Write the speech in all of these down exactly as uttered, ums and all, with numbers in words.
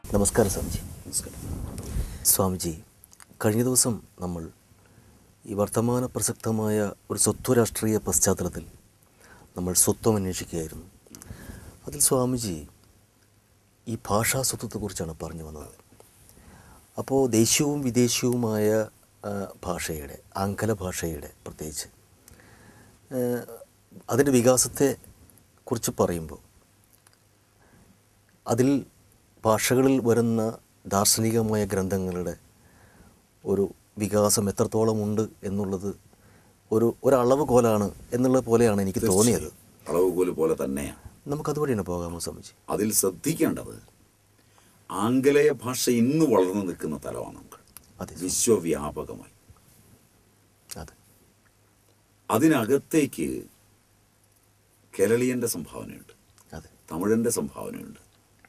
നമസ്കാരം സ്വാമിജി. നമസ്കാരം സ്വാമിജി, കഴിഞ്ഞ ദിവസം നമ്മൾ ഈ വർത്തമാന പ്രസക്തമായ ഒരു സ്വത്വരാഷ്ട്രീയ പശ്ചാത്തലത്തിൽ നമ്മൾ സ്വത്വം അന്വേഷിക്കുകയായിരുന്നു. അതിൽ സ്വാമിജി ഈ ഭാഷാ സ്വത്വത്തെക്കുറിച്ചാണ് പറഞ്ഞു വന്നത്. അപ്പോൾ ദേശീയവും വിദേശീയവുമായ ഭാഷയുടെ, ആംഗല ഭാഷയുടെ പ്രത്യേകിച്ച് അതിൻ്റെ വികാസത്തെ കുറിച്ച് പറയുമ്പോൾ അതിൽ ഭാഷകളിൽ വരുന്ന ദാർശനികമായ ഗ്രന്ഥങ്ങളുടെ ഒരു വികാസം എത്രത്തോളം ഉണ്ട് എന്നുള്ളത് ഒരു ഒരളവ് കോലാണ് എന്നുള്ള പോലെയാണ് എനിക്ക് തോന്നിയത്. അളവുകോല് പോലെ തന്നെയാണ്. നമുക്കതുവഴിയാണ് പോകാമോ സ്വാമിജി? അതിൽ ശ്രദ്ധിക്കേണ്ടത് ആംഗലേയ ഭാഷ ഇന്ന് വളർന്നു നിൽക്കുന്ന തലമാണ് നമുക്ക്. അതെ, വിശ്വവ്യാപകമായി. അതെ. അതിനകത്തേക്ക് കേരളീയൻ്റെ സംഭാവനയുണ്ട്, അതെ, തമിഴൻ്റെ സംഭാവനയുണ്ട്,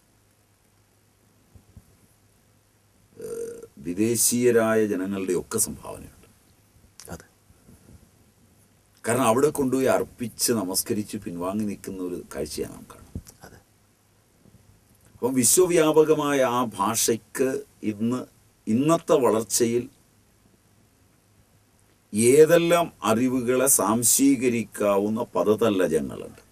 വിദേശീയരായ ജനങ്ങളുടെ ഒക്കെ സംഭാവനയുണ്ട്. അതെ. കാരണം അവിടെ കൊണ്ടുപോയി അർപ്പിച്ച് നമസ്കരിച്ച് പിൻവാങ്ങി നിൽക്കുന്ന ഒരു കാഴ്ചയാണ് നാം കാണുന്നത്. അതെ. അപ്പം വിശ്വവ്യാപകമായ ആ ഭാഷയ്ക്ക് ഇന്ന് ഇന്നത്തെ വളർച്ചയിൽ ഏതെല്ലാം അറിവുകളെ സാംശീകരിക്കാവുന്ന പദതല്ലജങ്ങളുണ്ട്.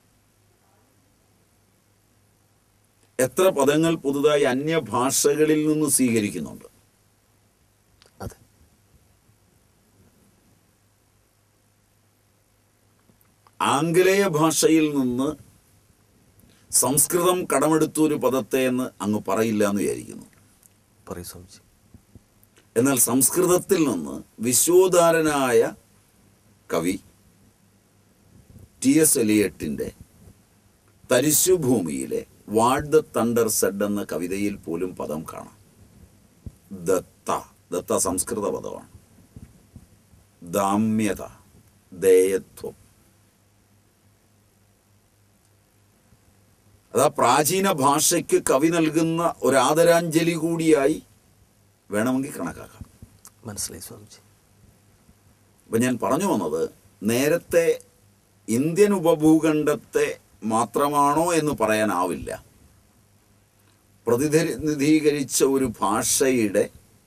എത്ര പദങ്ങൾ പുതുതായി അന്യഭാഷകളിൽ നിന്ന് സ്വീകരിക്കുന്നുണ്ട്. അതെ. ആംഗലേയ ഭാഷയിൽ നിന്ന് സംസ്കൃതം കടമെടുത്ത ഒരു പദത്തെ എന്ന് അങ്ങ് പറയില്ല എന്ന് വിചാരിക്കുന്നു. പറയൂ സ്വാമിജി. എന്നാൽ സംസ്കൃതത്തിൽ നിന്ന് വിശ്വോദാരനായ കവി ടി എസ് എലിയട്ടിൻ്റെ തരിശുഭൂമിയിലെ വാട്ട് ദ തണ്ടർ സെഡ് എന്ന കവിതയിൽ പോലും പദം കാണാം. ദത്ത. ദത്ത സംസ്കൃത പദമാണ്. ദാമ്യത, ദയത്വം. അതാ പ്രാചീന ഭാഷയ്ക്ക് കവി നൽകുന്ന ഒരു ആദരാഞ്ജലി കൂടിയായി വേണമെങ്കിൽ കണക്കാക്കാം. മനസ്സിലായി സ്വാമിജി. അപ്പം ഞാൻ പറഞ്ഞു വന്നത്, നേരത്തെ ഇന്ത്യൻ ഉപഭൂഖണ്ഡത്തെ മാത്രമാണോ എന്ന് പറയാനാവില്ല. പ്രതിനിധീകരിച്ച ഒരു ഭാഷയുടെ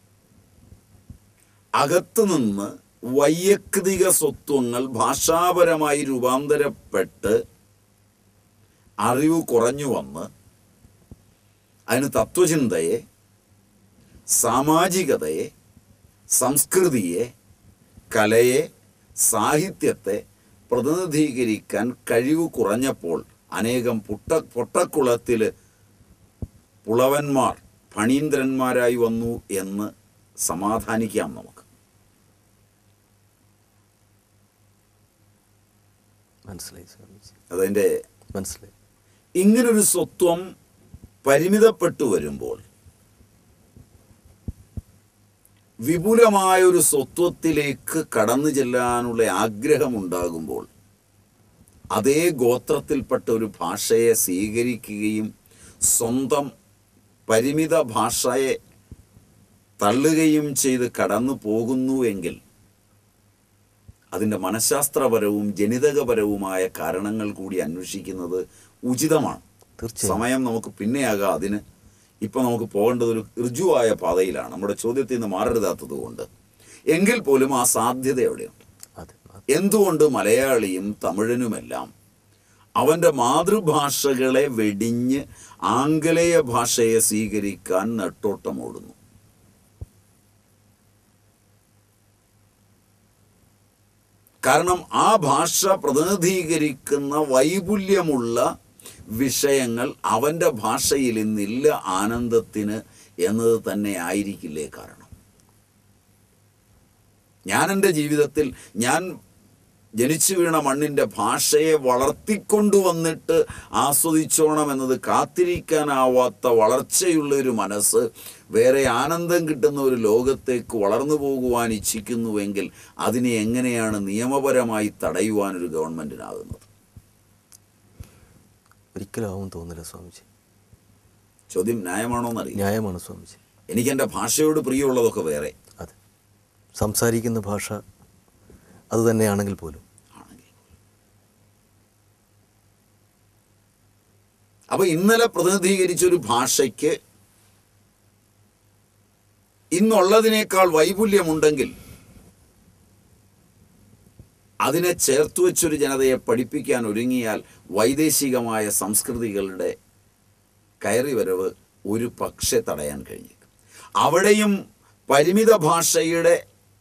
അകത്തുനിന്ന് വൈയക്തിക സ്വത്വങ്ങൾ ഭാഷാപരമായി രൂപാന്തരപ്പെട്ട് അറിവ് കുറഞ്ഞു വന്ന് അതിന് തത്വചിന്തയെ, സാമാജികതയെ, സംസ്കൃതിയെ, കലയെ, സാഹിത്യത്തെ പ്രതിനിധീകരിക്കാൻ കഴിവ് കുറഞ്ഞപ്പോൾ അനേകം പുട്ട പൊട്ടക്കുളത്തിൽ പുളവന്മാർ ഫണീന്ദ്രന്മാരായി വന്നു എന്ന് സമാധാനിക്കാം നമുക്ക്. മനസ്സിലായി സ്വാമിജി. അതിൻ്റെ മനസ്സിലായി. ഇങ്ങനൊരു സ്വത്വം പരിമിതപ്പെട്ടു വരുമ്പോൾ, വിപുലമായൊരു സ്വത്വത്തിലേക്ക് കടന്നു ചെല്ലാനുള്ള ആഗ്രഹമുണ്ടാകുമ്പോൾ അതേ ഗോത്രത്തിൽപ്പെട്ട ഒരു ഭാഷയെ സ്വീകരിക്കുകയും സ്വന്തം പരിമിത ഭാഷയെ തള്ളുകയും ചെയ്ത് കടന്നു പോകുന്നുവെങ്കിൽ അതിൻ്റെ മനഃശാസ്ത്രപരവും ജനിതകപരവുമായ കാരണങ്ങൾ കൂടി അന്വേഷിക്കുന്നത് ഉചിതമാണ്. സമയം നമുക്ക് പിന്നെയാകാം അതിന്. ഇപ്പം നമുക്ക് പോകേണ്ടത് ഒരു ഋജുവായ പാതയിലാണ്. നമ്മുടെ ചോദ്യത്തിൽ നിന്ന് മാറരുതാത്തത് കൊണ്ട്. എങ്കിൽ പോലും ആ സാധ്യത എവിടെയുണ്ട്? എന്തുകൊണ്ട് മലയാളിയും തമിഴനുമെല്ലാം അവൻ്റെ മാതൃഭാഷകളെ വെടിഞ്ഞ് ആംഗലേയ ഭാഷയെ സ്വീകരിക്കാൻ നെട്ടോട്ടമോടുന്നു? കാരണം ആ ഭാഷ പ്രതിനിധീകരിക്കുന്ന വൈപുല്യമുള്ള വിഷയങ്ങൾ അവൻ്റെ ഭാഷയിൽ ഇന്നില്ല ആനന്ദത്തിന് എന്നത് തന്നെ ആയിരിക്കില്ലേ കാരണം. ഞാൻ എൻ്റെ ജീവിതത്തിൽ ഞാൻ ജനിച്ചു വീണ മണ്ണിൻ്റെ ഭാഷയെ വളർത്തിക്കൊണ്ടുവന്നിട്ട് ആസ്വദിച്ചോണം എന്നത് കാത്തിരിക്കാനാവാത്ത വളർച്ചയുള്ളൊരു മനസ്സ് വേറെ ആനന്ദം കിട്ടുന്ന ഒരു ലോകത്തേക്ക് വളർന്നു പോകുവാൻ ഇച്ഛിക്കുന്നുവെങ്കിൽ അതിനെ എങ്ങനെയാണ് നിയമപരമായി തടയുവാനൊരു ഗവൺമെൻറ്റിനാകുന്നത്? ഒരിക്കലാവും തോന്നില്ല സ്വാമിജി. ചോദ്യം ന്യായമാണോന്നറിയാം. ന്യായമാണ് സ്വാമിജി. എനിക്കെൻ്റെ ഭാഷയോട് പ്രിയമുള്ളതൊക്കെ വേറെ. അതെ, സംസാരിക്കുന്ന ഭാഷ അത് തന്നെയാണെങ്കിൽ പോലും ആണെങ്കിൽ അപ്പോൾ ഇന്നലെ പ്രതിനിധീകരിച്ചൊരു ഭാഷയ്ക്ക് ഇന്നുള്ളതിനേക്കാൾ വൈപുല്യമുണ്ടെങ്കിൽ അതിനെ ചേർത്ത് വെച്ചൊരു ജനതയെ പഠിപ്പിക്കാൻ ഒരുങ്ങിയാൽ വൈദേശികമായ സംസ്കൃതികളുടെ കയറിവരവ് ഒരു പക്ഷേ തടയാൻ കഴിഞ്ഞേക്കും. അവിടെയും പരിമിത ഭാഷയുടെ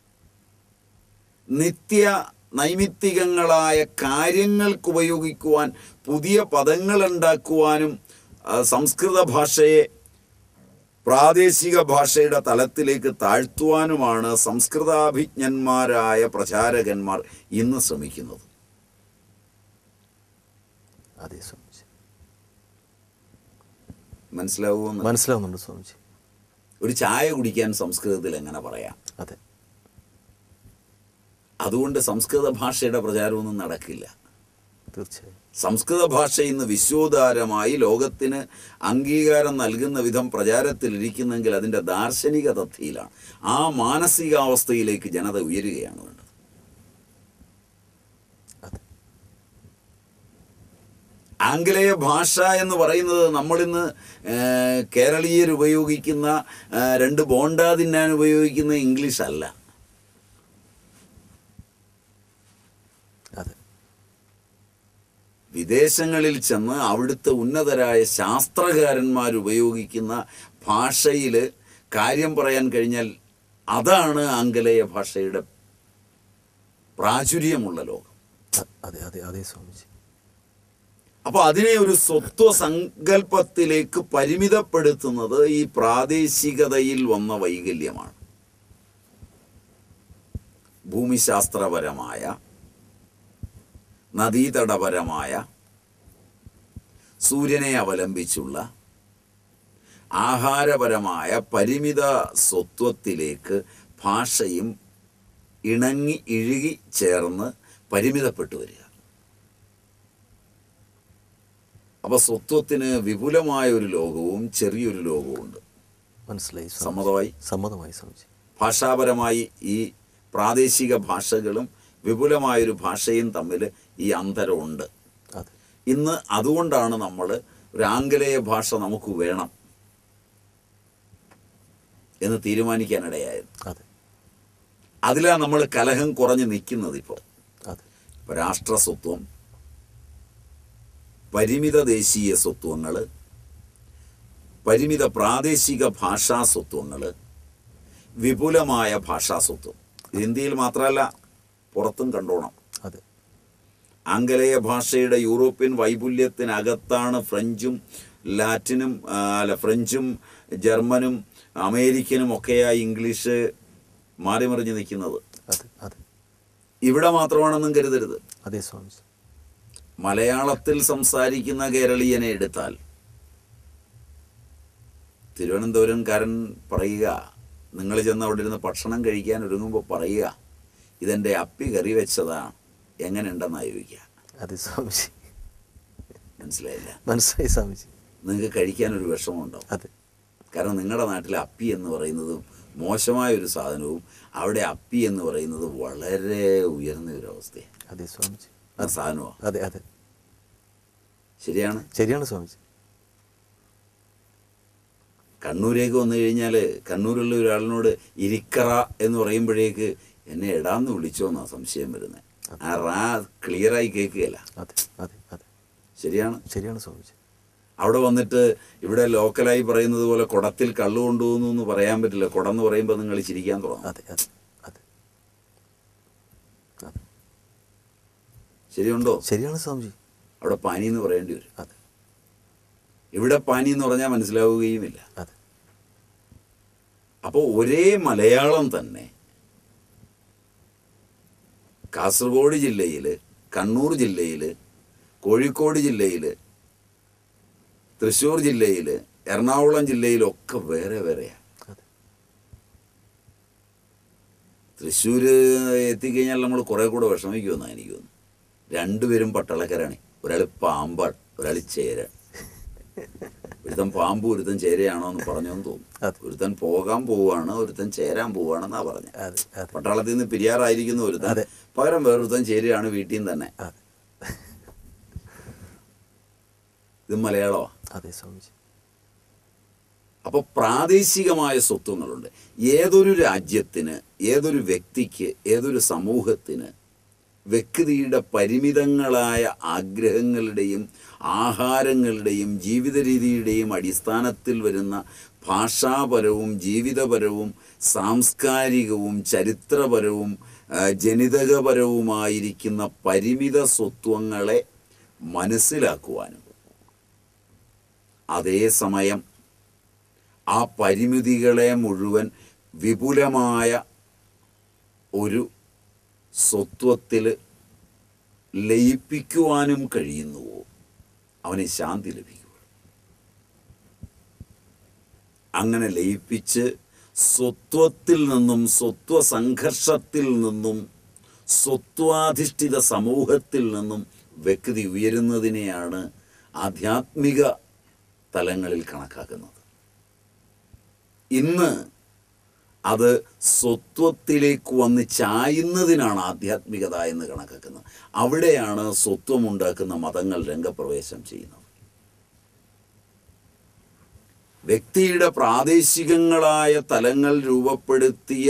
നിത്യ നൈമിത്തികങ്ങളായ കാര്യങ്ങൾക്ക് ഉപയോഗിക്കുവാൻ, പുതിയ പദങ്ങൾ ഉണ്ടാക്കുവാനും സംസ്കൃത ഭാഷയെ പ്രാദേശിക ഭാഷയുടെ തലത്തിലേക്ക് താഴ്ത്തുവാനുമാണ് സംസ്കൃതാഭിജ്ഞന്മാരായ പ്രചാരകന്മാർ ഇന്ന് ശ്രമിക്കുന്നത്. അതെ സ്വാമിജി, മനസ്സിലാവുമെന്ന് മനസ്സിലാവുന്നുണ്ട് സ്വാമിജി. ഒരു ചായ കുടിക്കാൻ സംസ്കൃതത്തിൽ എങ്ങനെ പറയാം? അതെ. അതുകൊണ്ട് സംസ്കൃത ഭാഷയുടെ പ്രചാരമൊന്നും നടക്കില്ല. തീർച്ചയായും സംസ്കൃത ഭാഷ ഇന്ന് വിശ്വോദ്ധാരമായി ലോകത്തിന് അംഗീകാരം നൽകുന്ന വിധം പ്രചാരത്തിലിരിക്കുന്നെങ്കിൽ അതിൻ്റെ ദാർശനിക തത്വയിലാണ്. ആ മാനസികാവസ്ഥയിലേക്ക് ജനത ഉയരുകയാണ് വേണ്ടത്. ആംഗലേയ ഭാഷ എന്ന് പറയുന്നത് നമ്മളിന്ന് കേരളീയർ ഉപയോഗിക്കുന്ന, രണ്ട് ബോണ്ട തിന്നാൻ ഉപയോഗിക്കുന്ന ഇംഗ്ലീഷ് അല്ല. വിദേശങ്ങളിൽ ചെന്ന് അവിടുത്തെ ഉന്നതരായ ശാസ്ത്രകാരന്മാർ ഉപയോഗിക്കുന്ന ഭാഷയിൽ കാര്യം പറയാൻ കഴിഞ്ഞാൽ അതാണ് ആംഗലേയ ഭാഷയുടെ പ്രാചുര്യമുള്ള ലോകം. അതെ അതെ അതെ സ്വാമിജി. അപ്പോൾ അതിനെ ഒരു സ്വത്വ സങ്കല്പത്തിലേക്ക് പരിമിതപ്പെടുത്തുന്നത് ഈ പ്രാദേശികതയിൽ വന്ന വൈകല്യമാണ്. ഭൂമിശാസ്ത്രപരമായ, നദീതടപരമായ, സൂര്യനെ അവലംബിച്ചുള്ള ആഹാരപരമായ പരിമിത സ്വത്വത്തിലേക്ക് ഭാഷയും ഇണങ്ങി ഇഴുകി ചേർന്ന് പരിമിതപ്പെട്ടു വരിക. അപ്പോൾ സ്വത്വത്തിന് വിപുലമായ ഒരു ലോകവും ചെറിയൊരു ലോകവുമുണ്ട്. മനസ്സിലായി. സമ്മതമായി സമ്മതമായി സ്വാമിജി. ഭാഷാപരമായി ഈ പ്രാദേശിക ഭാഷകളും വിപുലമായൊരു ഭാഷയും തമ്മിൽ ഈ അന്തരമുണ്ട്. ഇന്ന് അതുകൊണ്ടാണ് നമ്മൾ ഒരു ആംഗലേയ ഭാഷ നമുക്ക് വേണം എന്ന് തീരുമാനിക്കാനിടയായത്. അതിലാണ് നമ്മൾ കലഹം കുറഞ്ഞ് നിൽക്കുന്നത്. ഇപ്പോൾ ഇപ്പോൾ രാഷ്ട്രസ്വത്വം, പരിമിത ദേശീയ സ്വത്വങ്ങൾ, പരിമിത പ്രാദേശിക ഭാഷാ സ്വത്വങ്ങൾ, വിപുലമായ ഭാഷാസ്വത്വം. ഇന്ത്യയിൽ മാത്രമല്ല, പുറത്തും കണ്ടോണം. അതെ. ആംഗലേയ ഭാഷയുടെ യൂറോപ്യൻ വൈപുല്യത്തിനകത്താണ് ഫ്രഞ്ചും ലാറ്റിനും അല്ല ഫ്രഞ്ചും ജർമ്മനും അമേരിക്കനും ഒക്കെയായി ഇംഗ്ലീഷ് മാറി മറിഞ്ഞ് നിൽക്കുന്നത്. ഇവിടെ മാത്രമാണെന്നും കരുതരുത്. അതെ സ്വാമി. മലയാളത്തിൽ സംസാരിക്കുന്ന കേരളീയനെ എടുത്താൽ തിരുവനന്തപുരംകാരൻ പറയുക, നിങ്ങൾ ചെന്ന് അവിടെ ഇരുന്ന് ഭക്ഷണം കഴിക്കാൻ ഒരുങ്ങുമ്പോൾ പറയുക, ഇതെൻ്റെ അപ്പി കറി വെച്ചതാണ്, എങ്ങനെ ഉണ്ടെന്നാണ് ചോദിക്കുക. അതെ സ്വാമിജി. മനസ്സിലായില്ല? മനസ്സിലായി സ്വാമിജി. നിങ്ങൾക്ക് കഴിക്കാനൊരു വിഷമമുണ്ടാവും. അതെ. കാരണം നിങ്ങളുടെ നാട്ടിലെ അപ്പി എന്ന് പറയുന്നത് മോശമായൊരു സാധനവും അവിടെ അപ്പി എന്ന് പറയുന്നത് വളരെ ഉയർന്ന ഒരു അവസ്ഥയാണ്. അതെ സ്വാമിജി. ആ സാധനമാണ്. അതെ അതെ ശരിയാണ്. ശരിയാണ് സ്വാമിജി. കണ്ണൂരേക്ക് വന്നു കഴിഞ്ഞാൽ കണ്ണൂരുള്ള ഒരാളിനോട് ഇരിക്കറ എന്ന് പറയുമ്പോഴേക്ക് എന്നെ എടാന്ന് വിളിച്ചോന്നാ സംശയം വരുന്നത്. ആ റാ ക്ലിയറായി കേൾക്കുകയല്ല. അതെ അതെ അതെ ശരിയാണ്. ശരിയാണ് സ്വാമിജി. അവിടെ വന്നിട്ട് ഇവിടെ ലോക്കലായി പറയുന്നത് പോലെ കുടത്തിൽ കള്ളു കൊണ്ടുപോകുന്നു എന്ന് പറയാൻ പറ്റില്ല. കുടന്ന് പറയുമ്പോൾ നിങ്ങൾ ചിരിക്കാൻ തുടങ്ങും. അതെ അതെ അതെ അതെ ശരിയുണ്ടോ? ശരിയാണ് സ്വാമിജി. അവിടെ പാനി എന്ന് പറയേണ്ടി വരും. അതെ. ഇവിടെ പാനി എന്ന് പറഞ്ഞാൽ മനസ്സിലാവുകയുമില്ല. അതെ. അപ്പോൾ ഒരേ മലയാളം തന്നെ കാസർഗോഡ് ജില്ലയിൽ, കണ്ണൂർ ജില്ലയിൽ, കോഴിക്കോട് ജില്ലയിൽ, തൃശ്ശൂർ ജില്ലയിൽ, എറണാകുളം ജില്ലയിലൊക്കെ വേറെ വേറെയാണ്. തൃശ്ശൂർ എത്തിക്കഴിഞ്ഞാൽ നമ്മൾ കുറേ കൂടെ വിഷമിക്കുമെന്നാണ് എനിക്ക് തോന്നുന്നു. രണ്ടുപേരും പട്ടളക്കാരാണ്. ഒരാൾ പാമ്പാൾ, ഒരാൾ ചേര. ഒരുത്തൻ പാമ്പ് ഒരുത്തൻ ചേരയാണോ എന്ന് പറഞ്ഞോന്ന് തോന്നുന്നു. ഒരുത്തൻ പോകാൻ പോവുകയാണ്, ഒരുത്തൻ ചേരാൻ പോവുകയാണെന്നാ പറഞ്ഞത്. പട്ടാളത്തിൽ നിന്ന് പിരിയാറായിരിക്കുന്ന ഒരുത്തൻ, പകരം വേറൊരുത്തൻ ചേരയാണ് വീട്ടിൽ നിന്ന് തന്നെ. ഇത് മലയാളമാണ്. അതെ സ്വാമിജി. അപ്പോൾ പ്രാദേശികമായ സ്വത്വങ്ങളുണ്ട്. ഏതൊരു രാജ്യത്തിന്, ഏതൊരു വ്യക്തിക്ക്, ഏതൊരു സമൂഹത്തിന് വ്യക്തിയുടെ പരിമിതങ്ങളായ ആഗ്രഹങ്ങളുടെയും ആഹാരങ്ങളുടെയും ജീവിത രീതിയുടെയും അടിസ്ഥാനത്തിൽ വരുന്ന ഭാഷാപരവും ജീവിതപരവും സാംസ്കാരികവും ചരിത്രപരവും ജനിതകപരവുമായിരിക്കുന്ന പരിമിത സ്വത്വങ്ങളെ മനസ്സിലാക്കുവാനും അതേസമയം ആ പരിമിതികളെ മുഴുവൻ വിപുലമായ ഒരു സ്വത്വത്തിൽ ലയിപ്പിക്കുവാനും കഴിയുന്നുവോ അവന് ശാന്തി ലഭിക്കുക. അങ്ങനെ ലയിപ്പിച്ച് സ്വത്വത്തിൽ നിന്നും സ്വത്വ സംഘർഷത്തിൽ നിന്നും സ്വത്വാധിഷ്ഠിത സമൂഹത്തിൽ നിന്നും വ്യക്തി ഉയരുന്നതിനെയാണ് ആധ്യാത്മിക തലങ്ങളിൽ കണക്കാക്കുന്നത്. ഇന്ന് അത് സ്വത്വത്തിലേക്ക് വന്ന് ചായുന്നതിനാണ് ആധ്യാത്മികത എന്ന് കണക്കാക്കുന്നത്. അവിടെയാണ് സ്വത്വമുണ്ടാക്കുന്ന മതങ്ങൾ രംഗപ്രവേശം ചെയ്യുന്നത്. വ്യക്തിയുടെ പ്രാദേശികങ്ങളായ തലങ്ങൾ രൂപപ്പെടുത്തിയ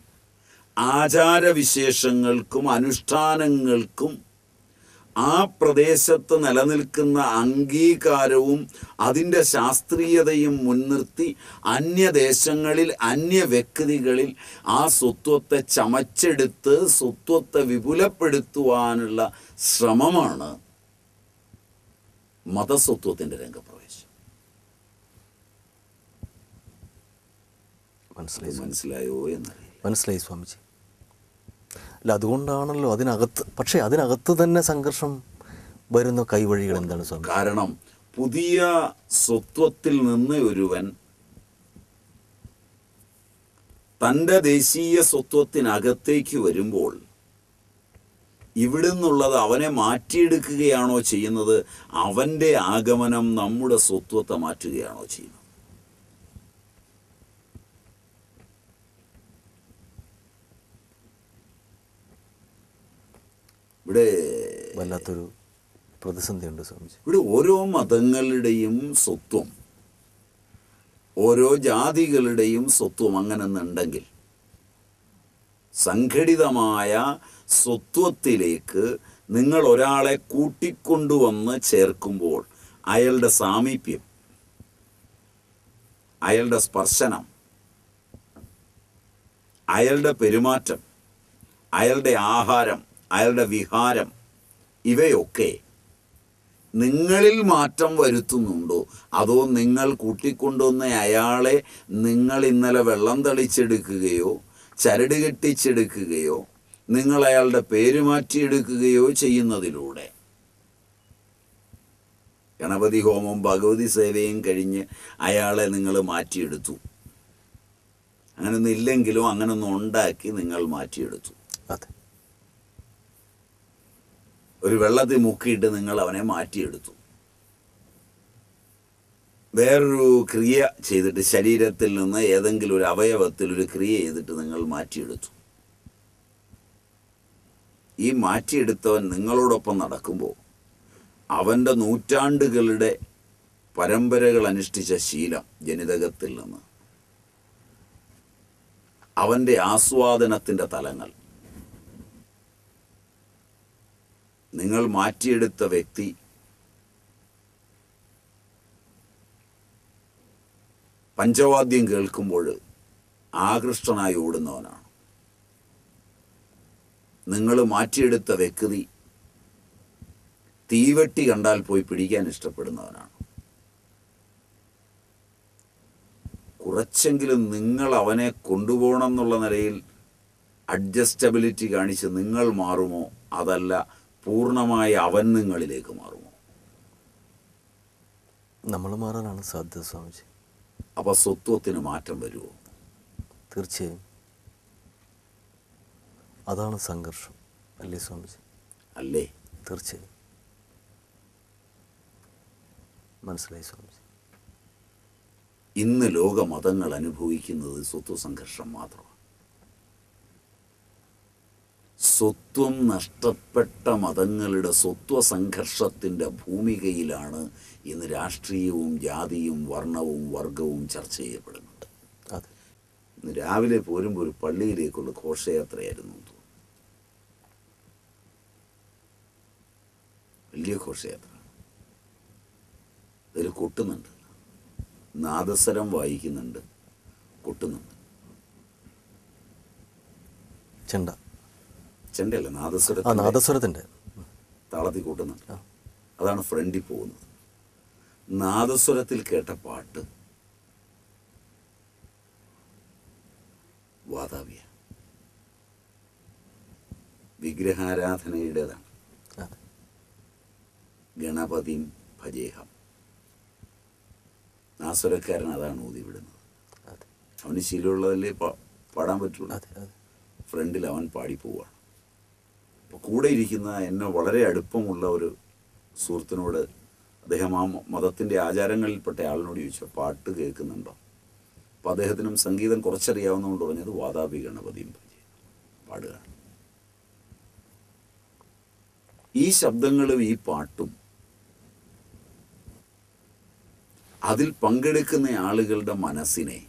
ആചാരവിശേഷങ്ങൾക്കും അനുഷ്ഠാനങ്ങൾക്കും ആ പ്രദേശത്ത് നിലനിൽക്കുന്ന അംഗീകാരവും അതിൻ്റെ ശാസ്ത്രീയതയും മുൻനിർത്തി അന്യദേശങ്ങളിൽ അന്യ വ്യക്തികളിൽ ആ സ്വത്വത്തെ ചമച്ചെടുത്ത് സ്വത്വത്തെ വിപുലപ്പെടുത്തുവാനുള്ള ശ്രമമാണ് മതസ്വത്വത്തിൻ്റെ രംഗപ്രവേശം. മനസ്സിലായി മനസ്സിലായോ എന്നറിയില്ല. മനസ്സിലായി സ്വാമിജി. അല്ല, അതുകൊണ്ടാണല്ലോ അതിനകത്ത്, പക്ഷേ അതിനകത്ത് തന്നെ സംഘർഷം വരുന്ന കൈവഴികൾ എന്താണ് സ്വാമി? കാരണം പുതിയ സ്വത്വത്തിൽ നിന്ന് ഒരുവൻ തൻ്റെ ദേശീയ സ്വത്വത്തിനകത്തേക്ക് വരുമ്പോൾ ഇവിടെ നിന്നുള്ളത് അവനെ മാറ്റിയെടുക്കുകയാണോ ചെയ്യുന്നത്, അവൻ്റെ ആഗമനം നമ്മുടെ സ്വത്വത്തെ മാറ്റുകയാണോ ചെയ്യുന്നത്? ഇവിടെ വല്ലാത്തൊരു പ്രതിസന്ധിയുണ്ട് സ്വാമിജി. ഇവിടെ ഓരോ മതങ്ങളുടെയും സ്വത്വം, ഓരോ ജാതികളുടെയും സ്വത്വം അങ്ങനെന്നുണ്ടെങ്കിൽ സംഘടിതമായ സ്വത്വത്തിലേക്ക് നിങ്ങൾ ഒരാളെ കൂട്ടിക്കൊണ്ടുവന്ന് ചേർക്കുമ്പോൾ അയാളുടെ സാമീപ്യം, അയാളുടെ സ്പർശനം, അയാളുടെ പെരുമാറ്റം, അയാളുടെ ആഹാരം, അയാളുടെ വിഹാരം, ഇവയൊക്കെ നിങ്ങളിൽ മാറ്റം വരുത്തുന്നുണ്ടോ, അതോ നിങ്ങൾ കൂട്ടിക്കൊണ്ടുവന്ന അയാളെ നിങ്ങൾ ഇന്നലെ വെള്ളം തളിച്ചെടുക്കുകയോ ചരട് കെട്ടിച്ചെടുക്കുകയോ നിങ്ങൾ അയാളുടെ പേര് മാറ്റിയെടുക്കുകയോ ചെയ്യുന്നതിലൂടെ ഗണപതി ഹോമവും ഭഗവതി സേവയും കഴിഞ്ഞ് അയാളെ നിങ്ങൾ മാറ്റിയെടുത്തു. അങ്ങനൊന്നും ഇല്ലെങ്കിലും അങ്ങനൊന്നും ഉണ്ടാക്കി നിങ്ങൾ മാറ്റിയെടുത്തു. അതെ, ഒരു വെള്ളത്തിൽ മുക്കിയിട്ട് നിങ്ങൾ അവനെ മാറ്റിയെടുത്തു. വേറൊരു ക്രിയ ചെയ്തിട്ട് ശരീരത്തിൽ നിന്ന് ഏതെങ്കിലും ഒരു അവയവത്തിൽ ഒരു ക്രിയ ചെയ്തിട്ട് നിങ്ങൾ മാറ്റിയെടുത്തു. ഈ മാറ്റിയെടുത്തവൻ നിങ്ങളോടൊപ്പം നടക്കുമ്പോൾ അവൻ്റെ നൂറ്റാണ്ടുകളുടെ പരമ്പരകൾ അനുഷ്ഠിച്ച ശീലം ജനിതകത്തിൽ നിന്ന്, അവൻ്റെ ആസ്വാദനത്തിൻ്റെ തലങ്ങൾ, നിങ്ങൾ മാറ്റിയെടുത്ത വ്യക്തി പഞ്ചവാദ്യം കേൾക്കുമ്പോൾ ആകൃഷ്ടനായി ഓടുന്നവനാണ്. നിങ്ങൾ മാറ്റിയെടുത്ത വ്യക്തി തീവെട്ടി കണ്ടാൽ പോയി പിടിക്കാൻ ഇഷ്ടപ്പെടുന്നവനാണ്. കുറച്ചെങ്കിലും നിങ്ങൾ അവനെ കൊണ്ടുപോകണം എന്നുള്ള നിലയിൽ അഡ്ജസ്റ്റബിലിറ്റി കാണിച്ച് നിങ്ങൾ മാറുമോ, അതല്ല പൂർണ്ണമായി അവൻ നിങ്ങളിലേക്ക് മാറുമോ? നമ്മൾ മാറാനാണ് സാധ്യത സ്വാമിജി. അപ്പോൾ സ്വത്വത്തിന് മാറ്റം വരുമോ? തീർച്ചയായും അതാണ് സംഘർഷം, അല്ലേ സ്വാമിജി? അല്ലേ? തീർച്ചയായും മനസ്സിലായി സ്വാമിജി. ഇന്ന് ലോകമതങ്ങൾ അനുഭവിക്കുന്നത് സ്വത്വ സംഘർഷം മാത്രമാണ്. സ്വത്വം നഷ്ടപ്പെട്ട മതങ്ങളുടെ സ്വത്വ സംഘർഷത്തിൻ്റെ ഭൂമികയിലാണ് ഇന്ന് രാഷ്ട്രീയവും ജാതിയും വർണ്ണവും വർഗവും ചർച്ച ചെയ്യപ്പെടുന്നത്. അതെ. ഇന്ന് രാവിലെ പോരുമ്പോൾ ഒരു പള്ളിയിലേക്കുള്ള ഘോഷയാത്രയായിരുന്നു തോന്നുന്നു. വലിയ ഘോഷയാത്ര. അതിൽ കൊട്ടുന്നുണ്ട്, നാദസ്വരം വായിക്കുന്നുണ്ട്, കൊട്ടുന്നുണ്ട്. ചെണ്ട ചെണ്ടയല്ല, ആ നാദസ്വരം നാദസ്വരത്തിൻ്റെ താളത്തിൽ കൂട്ടുന്നുണ്ട്. അതാണ് ഫ്രണ്ടിൽ പോകുന്നത്. നാദസ്വരത്തിൽ കേട്ട പാട്ട് വാതാവിയ വിഗ്രഹാരാധനയുടേതാണ്. ഗണപതിം ഭജേഹം. നാസ്വരക്കാരൻ അതാണ് ഊതി വിടുന്നത്. അവന് ശീലമുള്ളതല്ലേ പാടാൻ പറ്റുള്ളൂ. ഫ്രണ്ടിൽ അവൻ പാടിപ്പോവാണ്. അപ്പോൾ കൂടെ ഇരിക്കുന്ന എന്നെ വളരെ അടുപ്പമുള്ള ഒരു സുഹൃത്തിനോട് അദ്ദേഹം ആ മതത്തിൻ്റെ ആചാരങ്ങളിൽപ്പെട്ട ആളിനോട് ചോദിച്ചു, പാട്ട് കേൾക്കുന്നുണ്ടോ? അപ്പോൾ അദ്ദേഹത്തിനും സംഗീതം കുറച്ചറിയാവുന്നതുകൊണ്ട് പറഞ്ഞത് വാതാപി ഗണപതിയും പാടുക. ഈ ശബ്ദങ്ങളും ഈ പാട്ടും അതിൽ പങ്കെടുക്കുന്ന ആളുകളുടെ മനസ്സിനെ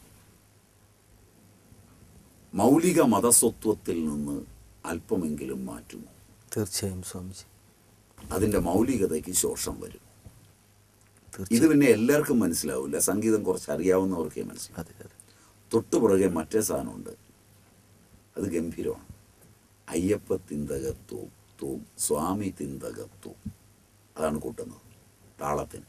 മൗലിക മതസ്വത്വത്തിൽ നിന്ന് അല്പമെങ്കിലും മാറ്റുമോ? തീർച്ചയായും സ്വാമിജി. അതിൻ്റെ മൗലികതയ്ക്ക് ശോഷം വരും. ഇത് പിന്നെ എല്ലാവർക്കും മനസ്സിലാവില്ല. സംഗീതം കുറച്ച് അറിയാവുന്നവർക്കേ മനസ്സിലാവും. തൊട്ടുപുറകെ മറ്റേ സാധനമുണ്ട്, അത് ഗംഭീരമാണ്. അയ്യപ്പ തിന്തകത്വം തൂം സ്വാമി തിന്തകത്വം. അതാണ് കൂട്ടുന്നത് താളത്തിന്.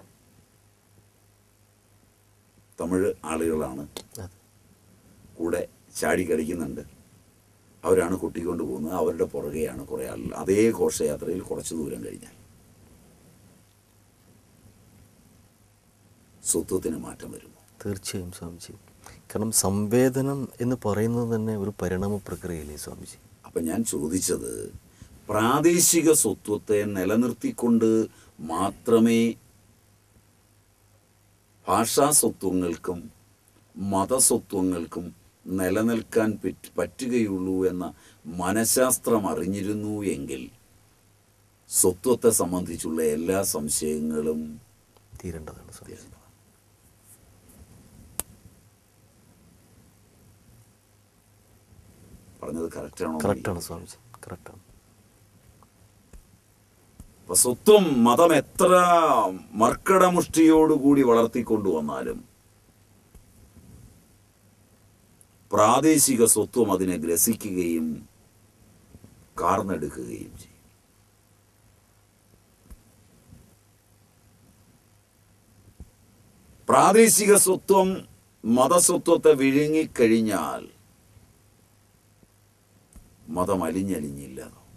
തമിഴ് ആളുകളാണ് കൂടെ ചാടി കളിക്കുന്നുണ്ട്. അവരാണ് കൊട്ടിക്കൊണ്ട് പോകുന്നത്. അവരുടെ പുറകെയാണ് കുറേ ആളുകൾ. അതേ ഘോഷയാത്രയിൽ കുറച്ച് ദൂരം കഴിഞ്ഞാൽ സ്വത്വത്തിന് മാറ്റം വരുമോ? തീർച്ചയായും സ്വാമിജി. കാരണം സംവേദനം എന്ന് പറയുന്നത് തന്നെ ഒരു പരിണാമ പ്രക്രിയയില്ലേ സ്വാമിജി? അപ്പം ഞാൻ ചോദിച്ചത്, പ്രാദേശിക സ്വത്വത്തെ നിലനിർത്തിക്കൊണ്ട് മാത്രമേ ഭാഷാസ്വത്വങ്ങൾക്കും മതസ്വത്വങ്ങൾക്കും നിലനിൽക്കാൻ പറ്റുകയുള്ളൂ എന്ന മനഃശാസ്ത്രം അറിഞ്ഞിരുന്നു എങ്കിൽ സ്വത്വത്തെ സംബന്ധിച്ചുള്ള എല്ലാ സംശയങ്ങളും തീരേണ്ടതാണ്. പറഞ്ഞത് കറക്റ്റാണോ? കറക്റ്റാണ് സ്വാമിജി, കറക്റ്റാണ്. അപ്പൊ സ്വത്വം മതം എത്ര മർക്കടമുഷ്ടിയോടുകൂടി വളർത്തിക്കൊണ്ടുവന്നാലും പ്രാദേശിക സ്വത്വം അതിനെ ഗ്രസിക്കുകയും കാർന്നെടുക്കുകയും ചെയ്യും. പ്രാദേശിക സ്വത്വം മതസ്വത്വത്തെ വിഴുങ്ങിക്കഴിഞ്ഞാൽ മതം അലിഞ്ഞലിഞ്ഞില്ല.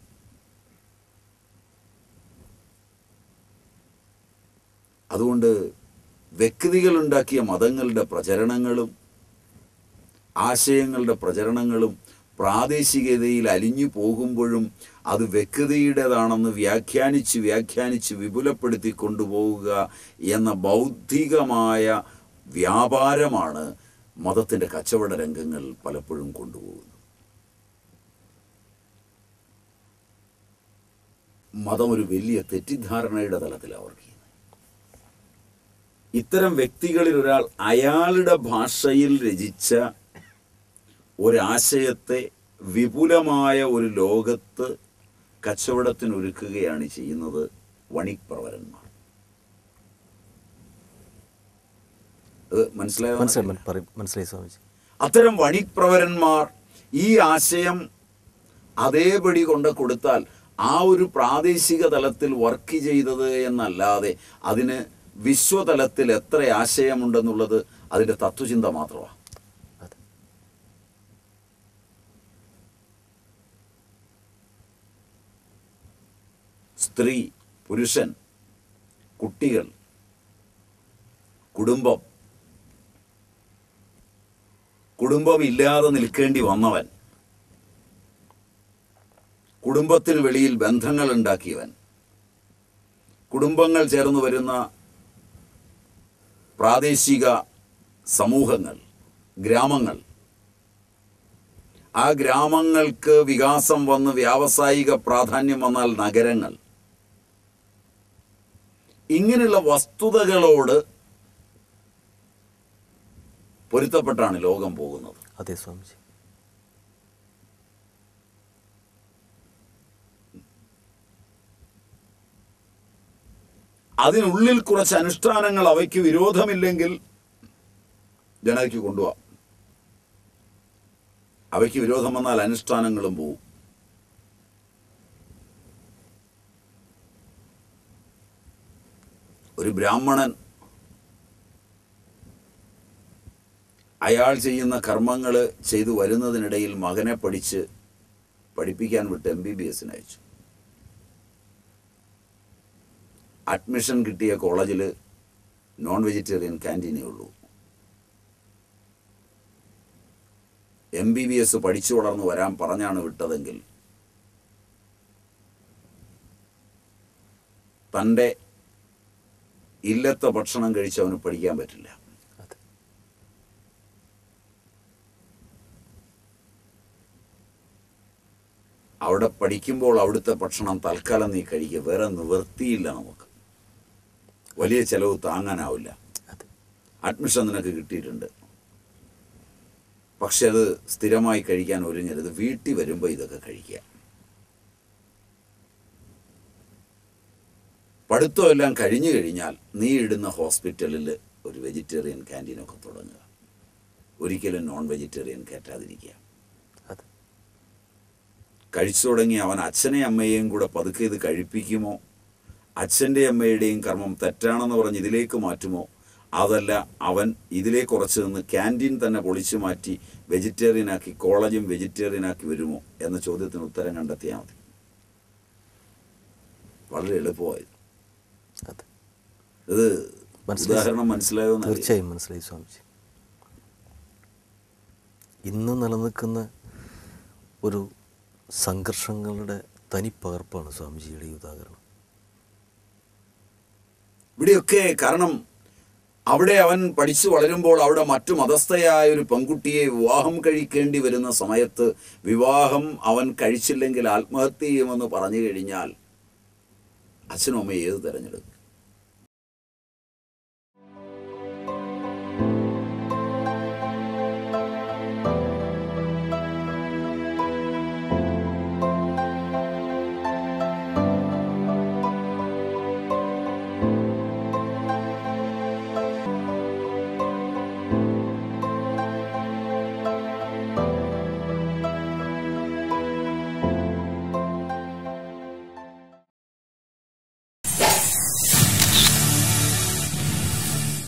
അതുകൊണ്ട് വ്യക്തികളുണ്ടാക്കിയ മതങ്ങളുടെ പ്രചരണങ്ങളും ആശയങ്ങളുടെ പ്രചരണങ്ങളും പ്രാദേശികതയിൽ അലിഞ്ഞു പോകുമ്പോഴും അത് വ്യക്തിയുടേതാണെന്ന് വ്യാഖ്യാനിച്ച് വ്യാഖ്യാനിച്ച് വിപുലപ്പെടുത്തി കൊണ്ടുപോവുക എന്ന ബൗദ്ധികമായ വ്യാപാരമാണ് മതത്തിൻ്റെ കച്ചവട രംഗങ്ങൾ പലപ്പോഴും കൊണ്ടുപോകുന്നത്. മതം ഒരു വലിയ തെറ്റിദ്ധാരണയുടെ തലത്തിലാണ് വർക്ക് ചെയ്യുന്നത്. ഇത്തരം വ്യക്തികളിൽ ഒരാൾ അയാളുടെ ഭാഷയിൽ രചിച്ച ഒരാശയത്തെ വിപുലമായ ഒരു ലോകത്ത് കച്ചവടത്തിനൊരുക്കുകയാണ് ചെയ്യുന്നത് വണിക്പ്രവരന്മാർ. അത് മനസ്സിലായോ? മനസ്സിലായി സ്വാമിജി. അത്തരം വണിക്പ്രവരന്മാർ ഈ ആശയം അതേപടി കൊണ്ട് കൊടുത്താൽ ആ ഒരു പ്രാദേശിക തലത്തിൽ വർക്ക് ചെയ്തത് എന്നല്ലാതെ അതിന് വിശ്വതലത്തിൽ എത്ര ആശയമുണ്ടെന്നുള്ളത് അതിൻ്റെ തത്വചിന്ത മാത്രമാണ്. സ്ത്രീ, പുരുഷൻ, കുട്ടികൾ, കുടുംബം, കുടുംബമില്ലാതെ നിൽക്കേണ്ടി വന്നവൻ, കുടുംബത്തിന് വെളിയിൽ ബന്ധങ്ങൾ ഉണ്ടാക്കിയവൻ, കുടുംബങ്ങൾ ചേർന്ന് വരുന്ന പ്രാദേശിക സമൂഹങ്ങൾ, ഗ്രാമങ്ങൾ, ആ ഗ്രാമങ്ങൾക്ക് വികാസം വന്ന് വ്യാവസായിക പ്രാധാന്യം വന്നാൽ നഗരങ്ങൾ. ഇങ്ങനെയുള്ള വസ്തുതകളോട് പൊരുത്തപ്പെട്ടാണ് ലോകം പോകുന്നത്. അതെ സ്വാമിജി. അതിനുള്ളിൽ കുറച്ച് അനുഷ്ഠാനങ്ങൾ അവയ്ക്ക് വിരോധമില്ലെങ്കിൽ ജനതയ്ക്ക് കൊണ്ടുപോവാം. അവയ്ക്ക് വിരോധം വന്നാൽ അനുഷ്ഠാനങ്ങളും പോവും. ഒരു ബ്രാഹ്മണൻ അയാൾ ചെയ്യുന്ന കർമ്മങ്ങൾ ചെയ്തു വരുന്നതിനിടയിൽ മകനെ പഠിച്ച് പഠിപ്പിക്കാൻ വിട്ട് എം ബി ബി എസിന് അയച്ചു. അഡ്മിഷൻ കിട്ടിയ കോളേജിൽ നോൺ വെജിറ്റേറിയൻ ക്യാൻറ്റീനേ ഉള്ളൂ. എം ബി ബി എസ് പഠിച്ചു വളർന്നു വരാൻ പറഞ്ഞാണ് വിട്ടതെങ്കിൽ തൻ്റെ ഇല്ലത്തെ ഭക്ഷണം കഴിച്ച് അവന് പഠിക്കാൻ പറ്റില്ല. അവിടെ പഠിക്കുമ്പോൾ അവിടുത്തെ ഭക്ഷണം തൽക്കാലം നീ കഴിക്കുക, വേറെ നിവൃത്തിയില്ല. നമുക്ക് വലിയ ചിലവ് താങ്ങാനാവില്ല. അഡ്മിഷൻ നിനക്ക് കിട്ടിയിട്ടുണ്ട്, പക്ഷെ അത് സ്ഥിരമായി കഴിക്കാൻ ഒരുങ്ങരുത്. വീട്ടിൽ വരുമ്പോൾ ഇതൊക്കെ കഴിക്കുക. പഠിത്തമെല്ലാം കഴിഞ്ഞു കഴിഞ്ഞാൽ നീ ഇടുന്ന ഹോസ്പിറ്റലിൽ ഒരു വെജിറ്റേറിയൻ ക്യാൻറ്റീനൊക്കെ തുടങ്ങുക. ഒരിക്കലും നോൺ വെജിറ്റേറിയൻ കയറ്റാതിരിക്കുക. കഴിച്ചു തുടങ്ങി അവൻ അച്ഛനെ അമ്മയെയും കൂടെ പതുക്കെ ഇത് കഴിപ്പിക്കുമോ, അച്ഛൻ്റെ അമ്മയുടെയും കർമ്മം തെറ്റാണെന്ന് പറഞ്ഞ് ഇതിലേക്ക് മാറ്റുമോ, അതല്ല അവൻ ഇതിലേക്ക് കുറച്ച് നിന്ന് ക്യാൻറ്റീൻ തന്നെ പൊളിച്ചു മാറ്റി വെജിറ്റേറിയനാക്കി കോളേജും വെജിറ്റേറിയനാക്കി വരുമോ എന്ന ചോദ്യത്തിന് ഉത്തരം കണ്ടെത്തിയാൽ മതി. വളരെ എളുപ്പമായത്. ഇത് ഉദാഹരണം മനസ്സിലായോ? തീർച്ചയായും മനസ്സിലായി സ്വാമിജി. ഇന്ന് നിലനിൽക്കുന്ന ഒരു സംഘർഷങ്ങളുടെ തനിപ്പകർപ്പാണ് സ്വാമിജിയുടെ ഈ ഉദാഹരണം. ഇവിടെയൊക്കെ കാരണം അവിടെ അവൻ പഠിച്ചു വളരുമ്പോൾ അവിടെ മറ്റു മതസ്ഥയായ ഒരു പെൺകുട്ടിയെ വിവാഹം കഴിക്കേണ്ടി വരുന്ന സമയത്ത് വിവാഹം അവൻ കഴിച്ചില്ലെങ്കിൽ ആത്മഹത്യ ചെയ്യുമെന്ന് പറഞ്ഞു കഴിഞ്ഞാൽ അച്ഛനും അമ്മയും ഏത് തിരഞ്ഞെടുക്കും?